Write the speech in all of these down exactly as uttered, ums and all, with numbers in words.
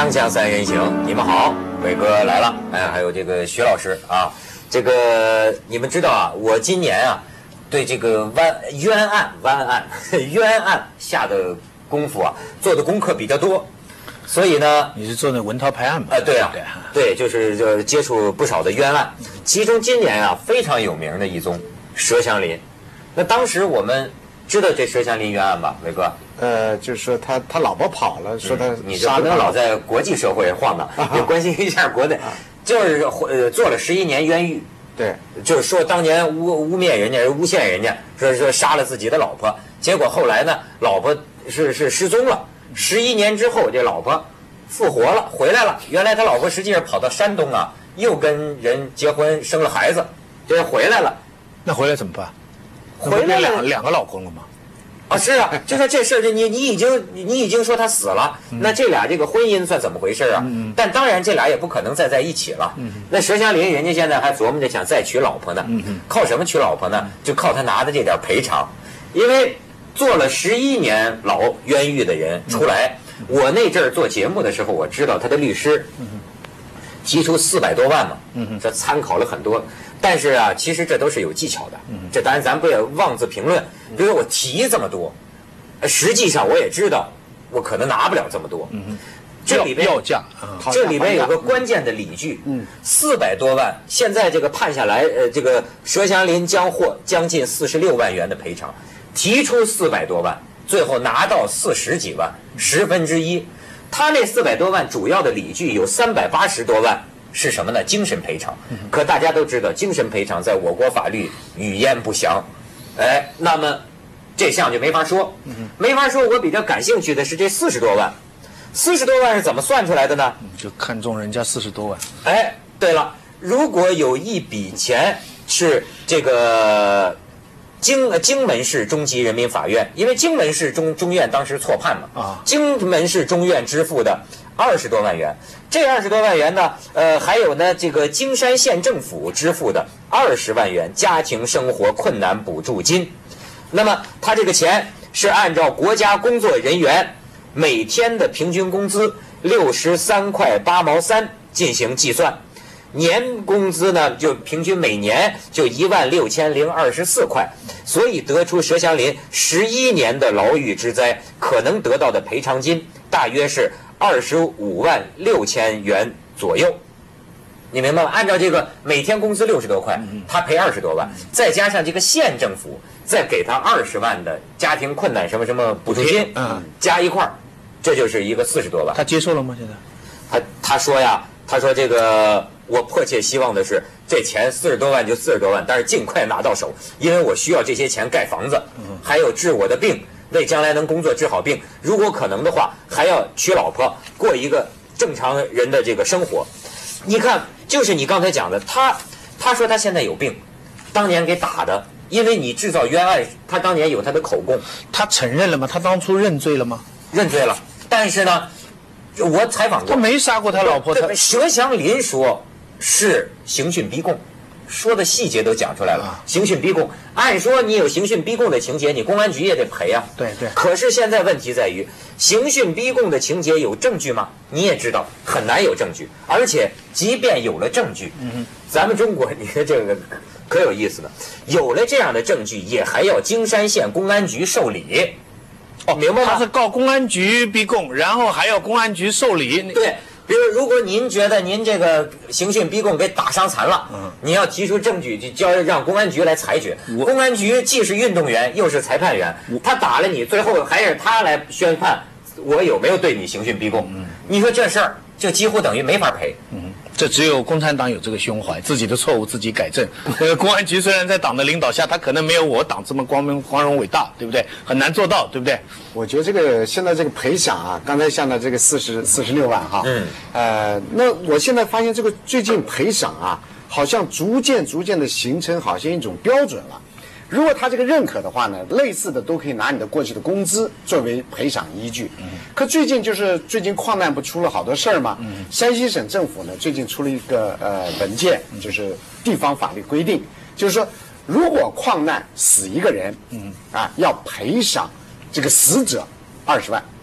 锵锵三人行，你们好，伟哥来了，哎，还有这个徐老师啊，这个你们知道啊，我今年啊，对这个湾冤案、湾案、冤案下的功夫啊，做的功课比较多，所以呢， 你是做那文韬拍案吗？ 哎、呃，对啊，对，就是就接触不少的冤案，其中今年啊非常有名的一宗佘祥林，那当时我们知道这佘祥林冤案吧，伟哥？ 呃，就是说他他老婆跑了，说他你这不能老在国际社会晃荡，也关心一下国内。就是呃做了十一年冤狱， 对， 就是说当年污污蔑人家、诬陷人家，说说杀了自己的老婆，结果后来呢，老婆是是失踪了。十一年之后，这老婆复活了，回来了。原来他老婆实际上跑到山东啊，又跟人结婚生了孩子，这回来了。 那回来怎么办？ 回来两两个老公了吗？ 啊，是啊，就说这事儿，你你已经你已经说他死了，嗯、那这俩这个婚姻算怎么回事啊？嗯、但当然，这俩也不可能再在一起了。嗯、那佘祥林人家现在还琢磨着想再娶老婆呢，嗯、靠什么娶老婆呢？就靠他拿的这点赔偿，因为做了十一年牢冤狱的人出来，嗯、我那阵儿做节目的时候，我知道他的律师提出四百多万嘛，嗯、这参考了很多。但是啊，其实这都是有技巧的，这当然咱不也妄自评论。比如说我提这么多，实际上我也知道，我可能拿不了这么多。这里边要价， 这里边有个关键的理据，四百多万，现在这个判下来，呃，这个佘祥林将获将近四十六万元的赔偿，提出四百多万，最后拿到四十几万，十分之一。他那四百多万主要的理据有三百八十多万。是什么呢？精神赔偿。可大家都知道，精神赔偿在我国法律语焉不详，哎，那么这项就没法说，没法说。我比较感兴趣的是这四十多万，四十多万是怎么算出来的呢？ 就看中人家四十多万。 哎，对了，如果有一笔钱是这个荆荆门市中级人民法院，因为荆门市中中院当时错判嘛，啊，荆门市中院支付的二十多万元。这二十多万元呢，呃，还有呢，这个金山县政府支付的二十万元家庭生活困难补助金。那么，他这个钱是按照国家工作人员每天的平均工资六十三块八毛三进行计算，年工资呢就平均每年就一万六千零二十四块，所以得出佘祥林十一年的牢狱之灾可能得到的赔偿金大约是二十五万六千元左右，你明白吗？按照这个每天工资六十多块，他赔二十多万，再加上这个县政府再给他二十万的家庭困难什么什么补助金，嗯，加一块儿，这就是一个四十多万。 他接受了吗？现在？ 他他说呀，他说这个我迫切希望的是这钱四十多万就四十多万，但是尽快拿到手，因为我需要这些钱盖房子，还有治我的病。为将来能工作治好病，如果可能的话，还要娶老婆，过一个正常人的这个生活。你看，就是你刚才讲的，他他说他现在有病，当年给打的，因为你制造冤案，他当年有他的口供。 他承认了吗？他当初认罪了吗？ 认罪了，但是呢，我采访过， 他没杀过他老婆。他佘祥林说是刑讯逼供。说的细节都讲出来了，刑讯逼供。按说你有刑讯逼供的情节，你公安局也得赔啊。 对对。 可是现在问题在于，刑讯逼供的情节有证据吗？你也知道很难有证据，而且即便有了证据，嗯，咱们中国你看这个可有意思了，有了这样的证据，也还要京山县公安局受理。哦，明白吗？ 他是告公安局逼供，然后还要公安局受理。 对。比如，如果您觉得您这个刑讯逼供给打伤残了，嗯，你要提出证据，就交让公安局来裁决。公安局既是运动员，又是裁判员，他打了你，最后还是他来宣判我有没有对你刑讯逼供。嗯，你说这事儿就几乎等于没法赔。 嗯，这只有共产党有这个胸怀，自己的错误自己改正。呃，公安局虽然在党的领导下，他可能没有我党这么光明、光荣、伟大，对不对？很难做到，对不对？ 我觉得这个现在这个赔偿啊，刚才像的这个四十四十六万哈，嗯，呃，那我现在发现这个最近赔偿啊，好像逐渐逐渐的形成好像一种标准了。如果他这个认可的话呢，类似的都可以拿你的过去的工资作为赔偿依据。嗯，可最近就是最近矿难不出了好多事儿吗？嗯，山西省政府呢最近出了一个呃文件，就是地方法律规定，就是说如果矿难死一个人，嗯啊要赔偿这个死者二十万，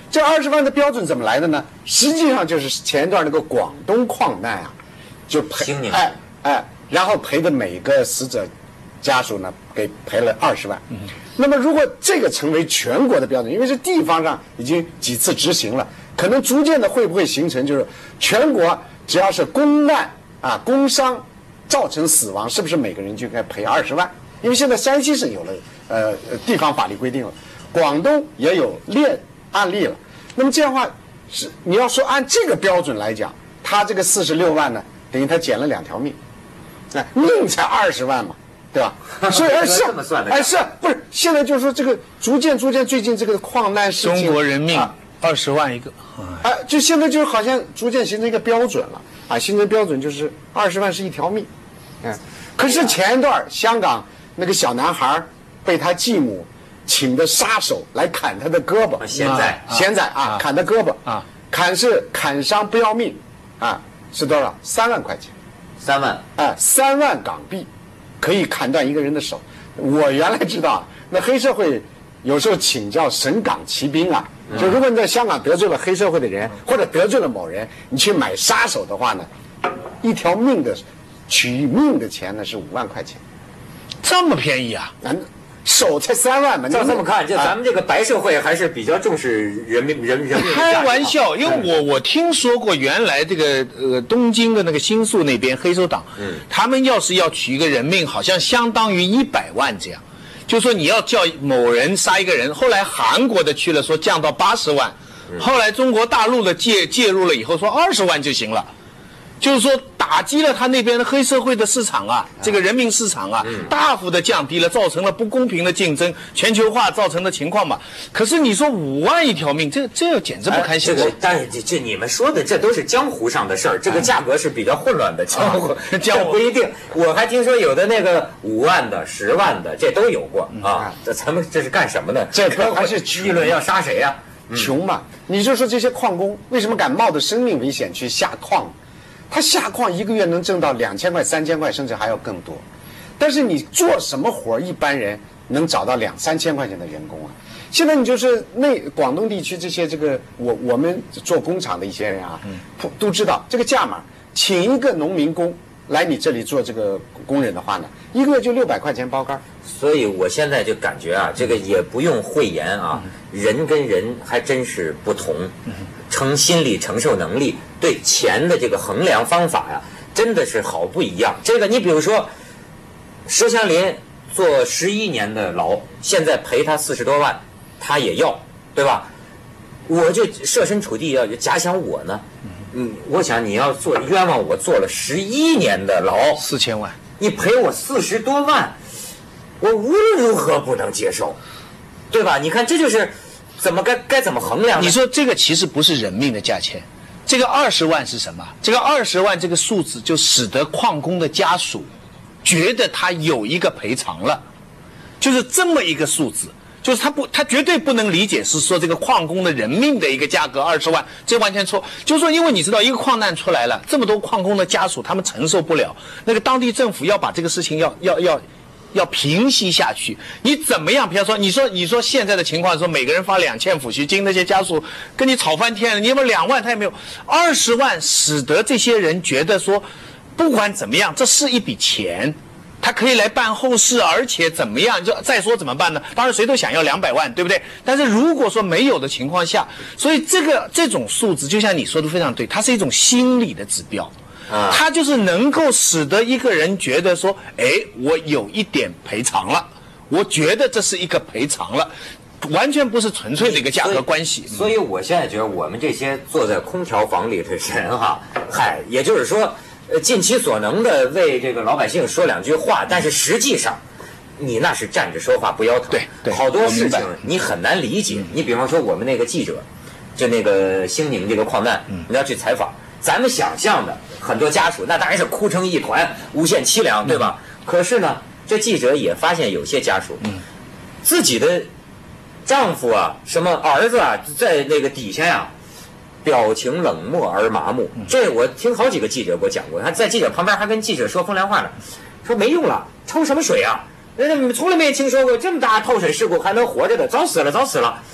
这二十万的标准怎么来的呢？实际上就是前一段那个广东矿难啊，就赔哎哎，然后赔的每个死者家属呢给赔了二十万。嗯，那么如果这个成为全国的标准，因为是地方上已经几次执行了，可能逐渐的会不会形成就是全国只要是公难啊工伤造成死亡，是不是每个人就该赔二十万？因为现在山西省有了呃地方法律规定了，广东也有列案例了。那么这样的话是你要说按这个标准来讲，他这个四十六万呢，等于他捡了两条命，哎，命才二十万嘛。对吧？所以是这么算的， 哎是不是？现在就是说这个逐渐逐渐，最近这个矿难事情， 中国人命二十万一个， 哎，就现在就好像逐渐形成一个标准了啊，形成标准就是二十万是一条命，嗯。可是前一段香港那个小男孩被他继母请的杀手来砍他的胳膊， 现在现在啊砍他胳膊啊，砍是砍伤不要命啊，是多少？三万块钱， 三万哎，三万港币。可以砍断一个人的手。我原来知道，那黑社会有时候请教省港骑兵啊，就如果你在香港得罪了黑社会的人，或者得罪了某人，你去买杀手的话呢，一条命的取命的钱呢是五万块钱， 这么便宜啊？ 嗯，手才三万嘛。 照这么看，就咱们这个白社会还是比较重视人民人人民。 开玩笑，因为我我听说过，原来这个呃东京的那个新宿那边黑手党，嗯，他们要是要取一个人命，好像相当于一百万这样，就说你要叫某人杀一个人。后来韩国的去了，说降到八十万，后来中国大陆的介介入了以后，说二十万就行了。就是说打击了他那边的黑社会的市场啊，这个人民市场啊，大幅的降低了，造成了不公平的竞争，全球化造成的情况嘛。可是你说五万一条命，这这简直不堪想象。 哎、但是这这你们说的这都是江湖上的事儿，这个价格是比较混乱的，江湖、啊、江湖不一定。我还听说有的那个五万的、十万的，这都有过啊。这咱们这是干什么呢？ 这可还是议论要杀谁呀、 啊？穷嘛！你就说这些矿工为什么敢冒着生命危险去下矿？他下矿一个月能挣到两千块、三千块，甚至还要更多。但是你做什么活，一般人能找到两三千块钱的人工啊？现在你就是那广东地区这些这个我我们做工厂的一些人啊，都知道这个价码，请一个农民工来你这里做这个工人的话呢，一个月就六百块钱包干。 所以我现在就感觉啊，这个也不用讳言啊，人跟人还真是不同。承心理承受能力对钱的这个衡量方法呀，真的是好不一样。这个你比如说，佘祥林坐十一年的牢，现在赔他四十多万，他也要，对吧？我就设身处地要假想我呢，嗯，我想你要做冤枉我坐了十一年的牢， 四千万， 你赔我四十多万，我无论如何不能接受，对吧？你看这就是。怎么该该怎么衡量呢？ 你说这个其实不是人命的价钱，这个二十万是什么？这个二十万这个数字就使得矿工的家属觉得他有一个赔偿了，就是这么一个数字，就是他不，他绝对不能理解是说这个矿工的人命的一个价格二十万，这完全错。就是说，因为你知道一个矿难出来了，这么多矿工的家属他们承受不了，那个当地政府要把这个事情要要要。要平息下去，你怎么样？比方说，你说你说现在的情况，说每个人发两千抚恤金，那些家属跟你吵翻天了，你有没有两万？他也没有，二十万，使得这些人觉得说，不管怎么样，这是一笔钱，他可以来办后事，而且怎么样？就再说怎么办呢？当然谁都想要两百万，对不对？但是如果说没有的情况下，所以这个这种数字，就像你说的非常对，它是一种心理的指标。他就是能够使得一个人觉得说，哎，我有一点赔偿了，我觉得这是一个赔偿了，完全不是纯粹的一个价格关系。 所以，所以我现在觉得我们这些坐在空调房里的人哈，嗨，也就是说，呃，尽其所能的为这个老百姓说两句话，但是实际上，你那是站着说话不腰疼。 对对， 好多事情你很难理解。你比方说，我们那个记者，就那个兴宁这个矿难，你要去采访。咱们想象的很多家属，那当然是哭成一团，无限凄凉，对吧？嗯、可是呢，这记者也发现有些家属，嗯、自己的丈夫啊、什么儿子啊，在那个底下呀、啊，表情冷漠而麻木。嗯、这我听好几个记者给我讲过，他在记者旁边还跟记者说风凉话呢，说没用了，抽什么水啊？人家从来没听说过这么大透水事故还能活着的，早死了，早死了。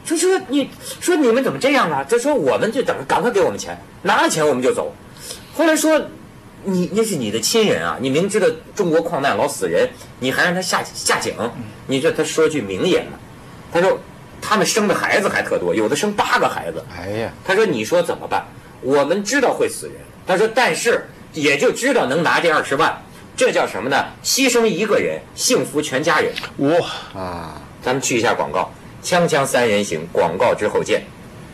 就说你说你们怎么这样啊？就说我们就等着赶快给我们钱，拿了钱我们就走。后来说你那是你的亲人啊，你明知道中国矿难老死人，你还让他下下井？你这他说句名言呢，他说他们生的孩子还特多，有的生八个孩子。 哎呀，他说你说怎么办？我们知道会死人，他说但是也就知道能拿这二十万，这叫什么呢？牺牲一个人，幸福全家人。 哇啊！ 咱们去一下广告。锵锵三人行，广告之后见。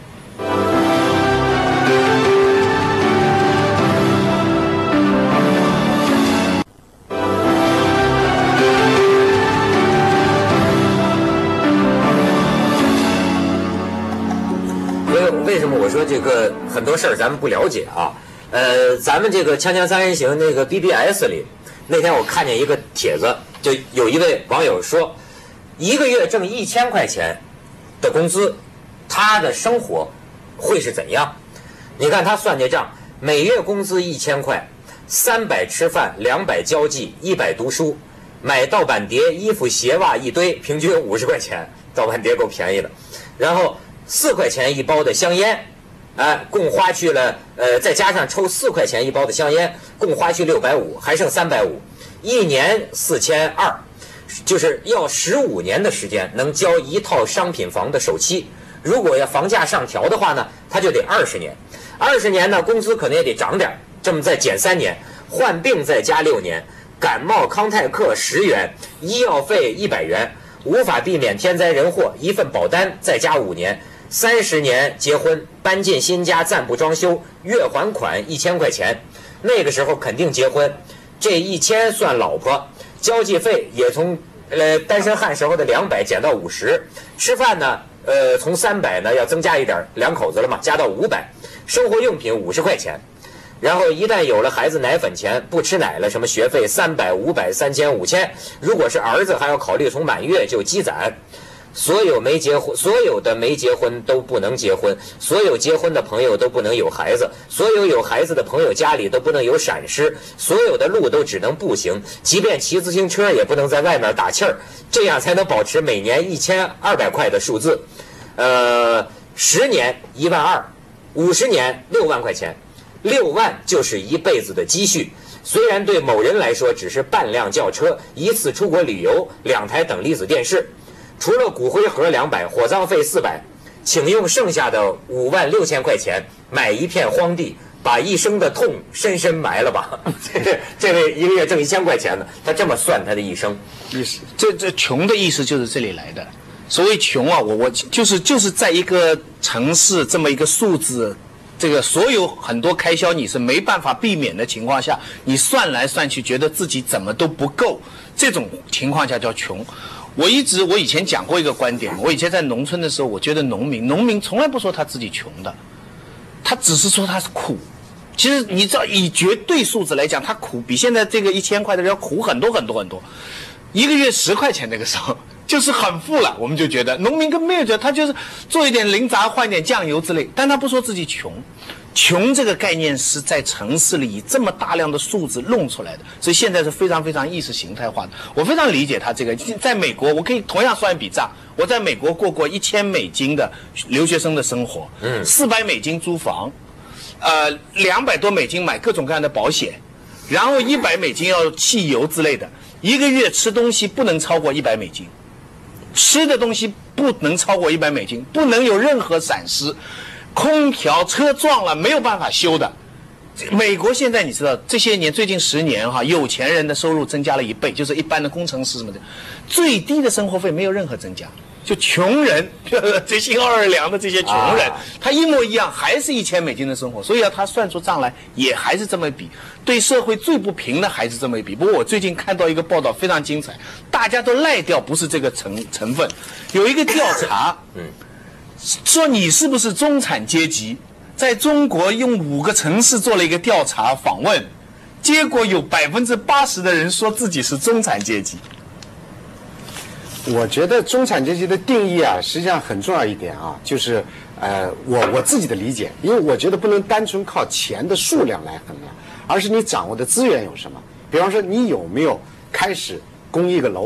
为为什么我说这个很多事儿咱们不了解啊？呃，咱们这个锵锵三人行那个 B B S 里，那天我看见一个帖子，就有一位网友说，一个月挣一千块钱的工资，他的生活会是怎样？你看他算这账，每月工资一千块，三百吃饭，两百交际，一百读书，买盗版碟、衣服、鞋袜一堆，平均五十块钱，盗版碟够便宜的。然后四块钱一包的香烟，哎，共花去了，呃，再加上抽四块钱一包的香烟，共花去六百五，还剩三百五，一年四千二。就是要十五年的时间能交一套商品房的首期，如果要房价上调的话呢，他就得二十年，二十年呢工资可能也得涨点，这么再减三年，患病再加六年，感冒康泰克十元，医药费一百元，无法避免天灾人祸，一份保单再加五年，三十年结婚，搬进新家暂不装修，月还款一千块钱，那个时候肯定结婚，这一千算老婆。交际费也从呃单身汉时候的两百减到五十，吃饭呢，呃从三百呢要增加一点，两口子了嘛，加到五百，生活用品五十块钱，然后一旦有了孩子奶粉钱，不吃奶了，什么学费三百、五百、三千、五千，如果是儿子还要考虑从满月就积攒。所有没结婚，所有的没结婚都不能结婚，所有结婚的朋友都不能有孩子，所有有孩子的朋友家里都不能有闪失，所有的路都只能步行，即便骑自行车也不能在外面打气儿，这样才能保持每年一千二百块的数字。呃，十年一万二，五十年六万块钱，六万就是一辈子的积蓄。虽然对某人来说只是半辆轿车，一次出国旅游，两台等离子电视。除了骨灰盒两百，火葬费四百，请用剩下的五万六千块钱买一片荒地，把一生的痛深深埋了吧。这这位一个月挣一千块钱呢，他这么算他的一生。 意思，这这穷的意思就是这里来的。所谓穷啊，我我就是就是在一个城市这么一个数字，这个所有很多开销你是没办法避免的情况下，你算来算去觉得自己怎么都不够，这种情况下叫穷。我一直我以前讲过一个观点，我以前在农村的时候，我觉得农民农民从来不说他自己穷的，他只是说他是苦。其实你知道，以绝对数字来讲，他苦比现在这个一千块的人要苦很多很多很多。一个月十块钱那个时候就是很富了，我们就觉得农民跟没有觉得他就是做一点零杂换点酱油之类，但他不说自己穷。穷这个概念是在城市里以这么大量的数字弄出来的，所以现在是非常非常意识形态化的。我非常理解他这个，在美国我可以同样算一笔账，我在美国过过一千美金的留学生的生活，嗯，四百美金租房，呃，两百多美金买各种各样的保险，然后一百美金要汽油之类的，一个月吃东西不能超过一百美金，吃的东西不能超过一百美金，不能有任何闪失。空调车撞了没有办法修的。美国现在你知道这些年最近十年哈，有钱人的收入增加了一倍，就是一般的工程师什么的，最低的生活费没有任何增加。就穷人，这心二二两的这些穷人，啊、他一模一样，还是一千美金的生活，所以要他算出账来也还是这么一比，对社会最不平的还是这么一比。不过我最近看到一个报道非常精彩，大家都赖掉不是这个成成分，有一个调查，嗯。说你是不是中产阶级？在中国用五个城市做了一个调查访问，结果有百分之八十的人说自己是中产阶级。 我觉得中产阶级的定义啊，实际上很重要一点啊，就是呃，我我自己的理解，因为我觉得不能单纯靠钱的数量来衡量，而是你掌握的资源有什么。比方说，你有没有开始供一个楼，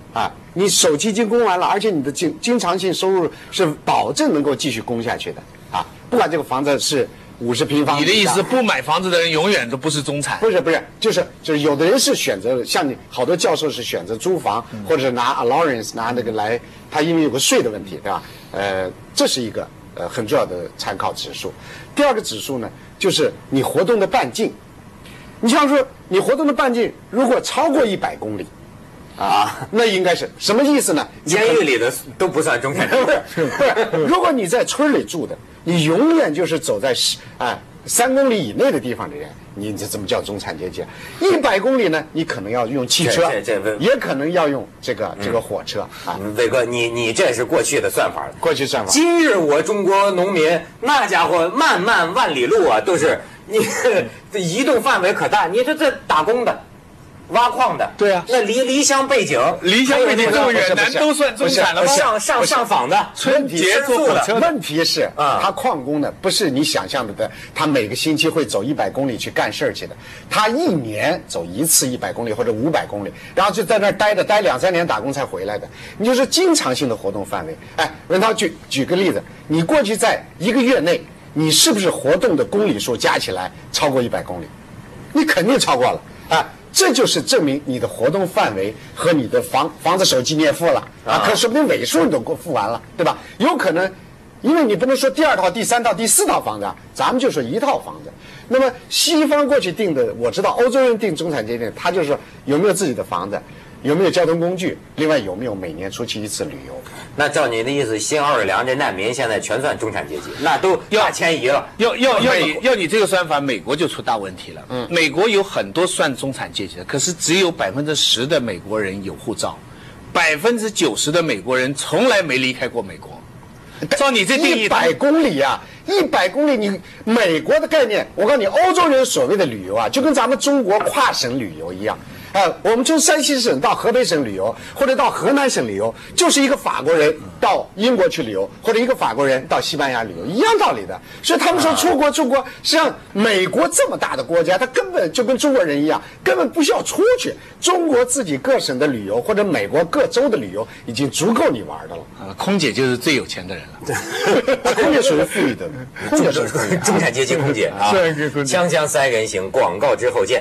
啊，你首期已经供完了，而且你的经经常性收入是保证能够继续供下去的啊，不管这个房子是五十平方米。 你的意思，不买房子的人永远都不是中产？ 不是不是，就是就是有的人是选择像你好多教授是选择租房，嗯、或者是拿 allowance 拿那个来，他因为有个税的问题，对吧？呃，这是一个呃很重要的参考指数。第二个指数呢，就是你活动的半径。你像说你活动的半径如果超过一百公里。啊，那应该是什么意思呢？ 监狱里的都不算中产阶级， 不是不是。如果你在村里住的，你永远就是走在哎三公里以内的地方的人，你这怎么叫中产阶级？一百公里呢，你可能要用汽车， 这这这也可能要用这个这个火车啊。 伟哥，你你这是过去的算法了， 过去算法。 今日我中国农民，那家伙漫漫万里路啊，都是你这移动范围可大，你说这打工的。挖矿的， 对啊， 那离离乡背景， 离乡背景这么远，南都算中产了吗？ 上上上访的， 春节坐火车。 问题是啊，他矿工呢，不是你想象的的，他每个星期会走一百公里去干事儿去的，他一年走一次一百公里或者五百公里，然后就在那儿待着，待两三年打工才回来的。你就是经常性的活动范围。哎，文涛举举个例子，你过去在一个月内，你是不是活动的公里数加起来超过一百公里？你肯定超过了啊。这就是证明你的活动范围和你的房房子首期你也付了啊，可说不定尾数你都给我付完了，对吧？有可能，因为你不能说第二套、第三套、第四套房子，咱们就说一套房子。那么西方过去定的，我知道欧洲人定中产阶级，他就是说有没有自己的房子，有没有交通工具，另外有没有每年出去一次旅游。 那照你的意思，新奥尔良这难民现在全算中产阶级，那都大迁移了。 要要要你要你这个算法，美国就出大问题了。嗯，美国有很多算中产阶级的，可是只有百分之十的美国人有护照，百分之九十的美国人从来没离开过美国。照你这定义， 一百公里啊，一百公里，你美国的概念，我告诉你，欧洲人所谓的旅游啊，就跟咱们中国跨省旅游一样。呃，我们从山西省到河北省旅游，或者到河南省旅游，就是一个法国人到英国去旅游，或者一个法国人到西班牙旅游，一样道理的。所以他们说出国出国，实际上美国这么大的国家，他根本就跟中国人一样，根本不需要出去。中国自己各省的旅游，或者美国各州的旅游，已经足够你玩的了。 啊，空姐就是最有钱的人了。 对，空姐属于富裕的，空姐属于中产阶级空姐啊。锵锵三人行，广告之后见。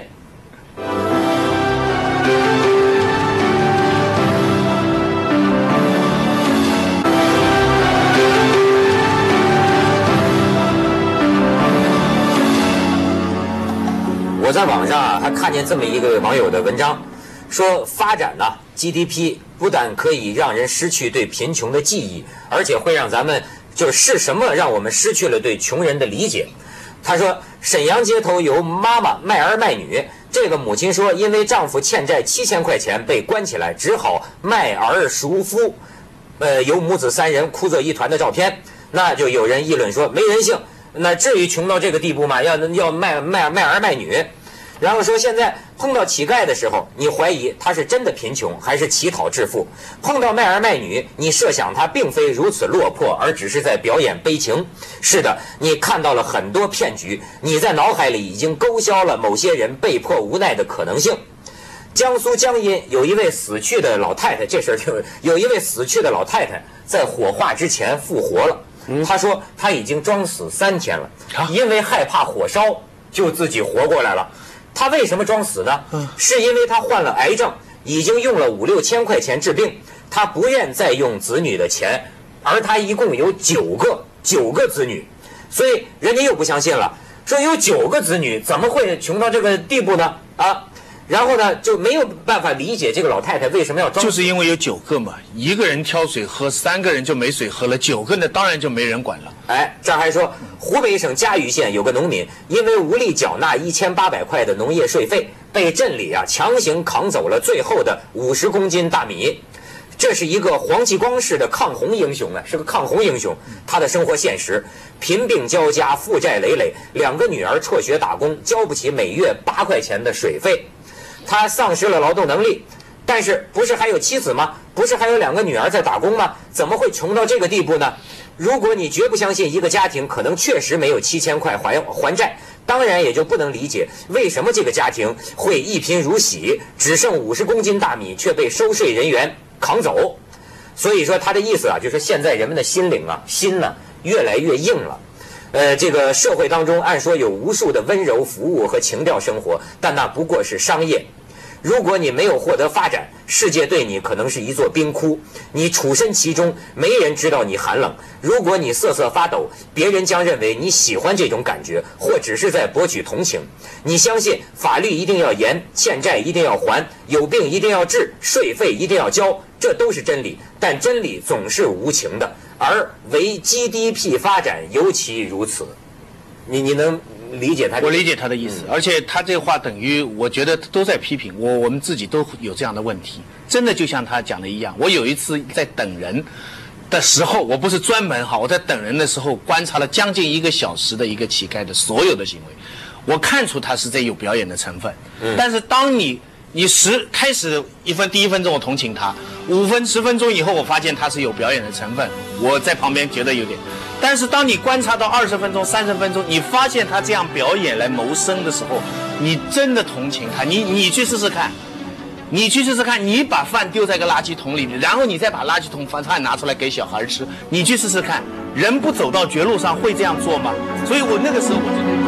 我在网上啊还看见这么一个网友的文章，说发展呢、啊、G D P 不但可以让人失去对贫穷的记忆，而且会让咱们就是是什么让我们失去了对穷人的理解。他说沈阳街头有妈妈卖儿卖女，这个母亲说因为丈夫欠债七千块钱被关起来，只好卖儿赎夫，呃，有母子三人哭作一团的照片，那就有人议论说没人性。那至于穷到这个地步吗？要要卖卖卖儿卖女，然后说现在碰到乞丐的时候，你怀疑他是真的贫穷还是乞讨致富；碰到卖儿卖女，你设想他并非如此落魄，而只是在表演悲情。是的，你看到了很多骗局，你在脑海里已经勾销了某些人被迫无奈的可能性。江苏江阴有一位死去的老太太，这事儿就有一位死去的老太太在火化之前复活了。他说他已经装死三天了，因为害怕火烧，就自己活过来了。他为什么装死呢？是因为他患了癌症，已经用了五六千块钱治病，他不愿再用子女的钱，而他一共有九个九个子女，所以人家又不相信了，说有九个子女怎么会穷到这个地步呢？啊！然后呢，就没有办法理解这个老太太为什么要装， 就是因为有九个嘛，一个人挑水喝，三个人就没水喝了，九个呢当然就没人管了。 哎，这还说湖北省嘉鱼县有个农民，因为无力缴纳一千八百块的农业税费，被镇里啊强行扛走了最后的五十公斤大米。这是一个黄继光式的抗洪英雄啊，是个抗洪英雄。他的生活现实：贫病交加，负债累累，两个女儿辍学打工，交不起每月八块钱的水费。他丧失了劳动能力，但是不是还有妻子吗？不是还有两个女儿在打工吗？怎么会穷到这个地步呢？如果你绝不相信一个家庭可能确实没有七千块还还债，当然也就不能理解为什么这个家庭会一贫如洗，只剩五十公斤大米却被收税人员扛走。所以说他的意思啊，就是现在人们的心灵啊，心呢越来越硬了。呃，这个社会当中按说有无数的温柔服务和情调生活，但那不过是商业。如果你没有获得发展，世界对你可能是一座冰窟，你处身其中，没人知道你寒冷。如果你瑟瑟发抖，别人将认为你喜欢这种感觉，或只是在博取同情。你相信法律一定要严，欠债一定要还，有病一定要治，税费一定要交，这都是真理。但真理总是无情的，而唯 G D P 发展尤其如此。你你能理解他？ 我理解他的意思，嗯、而且他这话等于我觉得都在批评我，我们自己都有这样的问题。真的就像他讲的一样，我有一次在等人的时候，我不是专门哈，我在等人的时候观察了将近一个小时的一个乞丐的所有的行为，我看出他是在有表演的成分。嗯、但是当你你十开始一分第一分钟我同情他，五分十分钟以后我发现他是有表演的成分，我在旁边觉得有点。但是当你观察到二十分钟、三十分钟，你发现他这样表演来谋生的时候，你真的同情他。你你去试试看，你去试试看，你把饭丢在个垃圾桶里面，然后你再把垃圾桶饭拿出来给小孩吃，你去试试看，人不走到绝路上会这样做吗？所以我那个时候我就。